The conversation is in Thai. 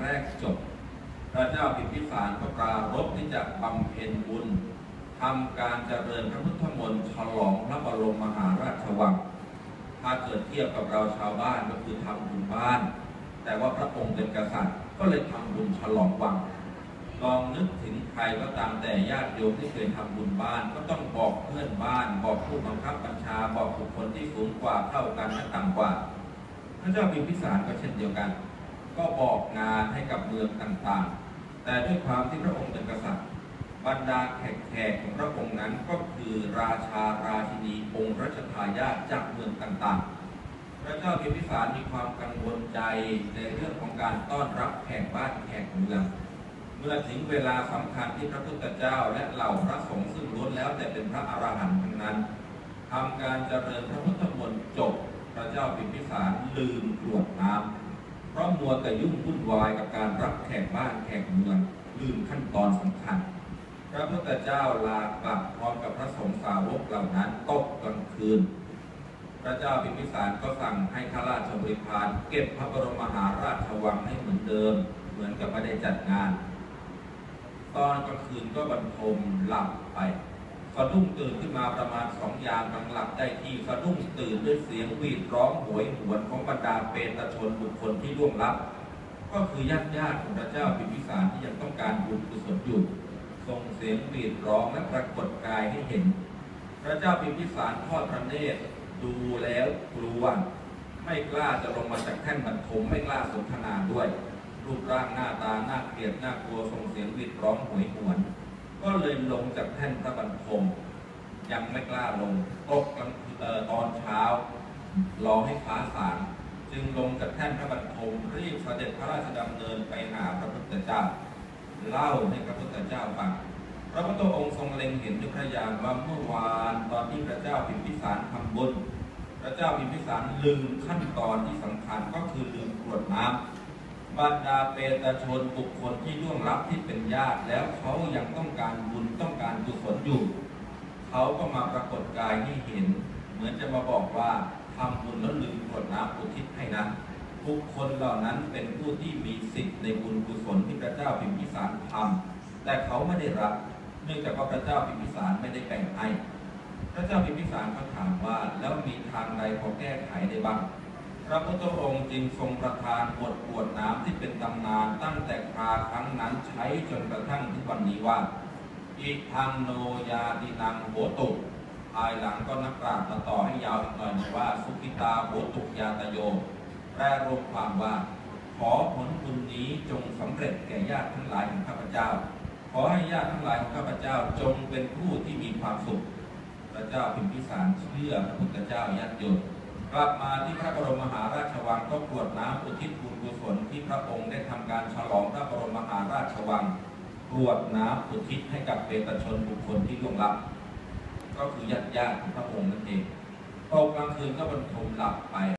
กจบพระเจ้าพิมพิสารก็ปรารภที่จะบำเพ็ญบุญทำการเจริญพระพุทธมนต์ฉลองพระบรมมหาราชวังถ้าเกิดเทียบกับเราชาวบ้านก็คือทำบุญบ้านแต่ว่าพระองค์เป็นกษัตริย์ก็เลยทำบุญฉลองวังลองนึกถึงใครก็ตามแต่ญาติโยมที่เคยทำบุญบ้านก็ต้องบอกเพื่อนบ้านบอกผู้บังคับบัญชาบอกบุคคลที่สูงกว่าเท่ากันและต่ำกว่าพระเจ้าพิมพิสารก็เช่นเดียวกันก็บอกงานให้กับเมืองต่างๆแต่ด้วยความที่พระองค์เป็นกษัตริย์บรรดาแขกของพระองค์นั้นก็คือราชาราชินีองค์รัชทายาทจากเมืองต่างๆพระเจ้าพิมพิสารมีความกังวลใจในเรื่องของการต้อนรับแขกบ้านแขกเมืองเมื่อถึงเวลาสำคัญที่พระพุทธเจ้าและเหล่าพระสงฆ์ซึ่งล้วนแล้วแต่เป็นพระอรหันต์ทั้งนั้นทำการเจริญพระพุทธมนต์จบพระเจ้าพิมพิสารลืมกรวดน้ำเพราะมัวแต่ยุ่งวุ่นวายกับการรับแขกบ้านแขกเมืองลืมขั้นตอนสำคัญพระพุทธเจ้าลากลับพร้อมกับพระสงฆ์สาวกเหล่านั้นตกกลางคืนพระเจ้าพิมพิสารก็สั่งให้ข้าราชบริพารเก็บพระบรมมหาราชวังให้เหมือนเดิมเหมือนกับไม่ได้จัดงานตอนกลางคืนก็บรรทมหลับไปสะดุ้งตื่นขึ้นมาประมาณ2 ยามกำลังหลับได้ที่สะดุ้งตื่นด้วยเสียงหวีดร้องโหยหวนของบรรดาเปตชนบุคคลที่ล่วงลับก็คือญาติของพระเจ้าพิมพิสารที่ยังต้องการบุญกุศลอยู่ส่งเสียงหวีดร้องและปรากฏกายให้เห็นพระเจ้าพิมพิสารทอดพระเนตรดูแล้วกลัวไม่กล้าจะลงมาจากแท่นบรรทมไม่กล้าสนทนาด้วยรูปร่างหน้าตาน่าเกลียดน่ากลัวส่งเสียงหวีดร้องโหยหวนก็เลยลงจากแท่นพระบรรทมยังไม่กล้าลงตกกลางตอนเช้ารอให้ฟ้าสางจึงลงจากแท่นพระบรรทมรีบเสด็จพระราชดำเนินไปหาพระพุทธเจ้าเล่าให้พระพุทธเจ้าฟังพระพุทธองค์ทรงเล็งเห็นด้วยพระญาณว่าเมื่อวานตอนที่พระเจ้าพิมพิสารทำบุญพระเจ้าพิมพิสารลืมขั้นตอนที่สำคัญก็คือลืมกรวดน้ำบรรดาเปตชนบุคคลที่ล่วงลับที่เป็นญาติแล้วเขายังต้องการบุญต้องการกุศลอยู่เขาก็มาปรากฏกายให้เห็นเหมือนจะมาบอกว่าทำบุญแล้วลืมกรวดน้ำอุทิศให้นะบุคคลเหล่านั้นเป็นผู้ที่มีสิทธิ์ในบุญกุศลที่พระเจ้าพิมพิสารทำแต่เขาไม่ได้รับเนื่องจากว่าพระเจ้าพิมพิสารไม่ได้แบ่งให้พระเจ้าพิมพิสารก็ถามว่าแล้วมีทางใดพอแก้ไขได้บ้างพระพุทธองค์จึงทรงประทานบทกรวดน้ำที่เป็นตำนานตั้งแต่คราครั้งนั้นใช้จนกระทั่งถึงวันนี้ว่าอิทังโนยาตินังโหตุภายหลังก็นักปราชญ์ต่อให้ยาวอีกหน่อยว่าสุขิตาโหตุยาตโยแปลรวมความว่าขอผลบุญนี้จงสำเร็จแก่ญาติทั้งหลายของข้าพเจ้าขอให้ญาติทั้งหลายของข้าพเจ้าจงเป็นผู้ที่มีความสุขพระเจ้าพิมพิสารเชื่อพระพุทธเจ้าญาติโยมกลับมาที่พระบรมมหาราชวังก็กรวดน้ำอุทิศบุญกุศลที่พระองค์ได้ทำการฉลองพระบรมมหาราชวังกรวดน้ำอุทิศให้กับเปตชนบุคคลที่ล่วงลับก็คือญาติของพระองค์นั่นเองตกกลางคืนก็บรรทมหลับไป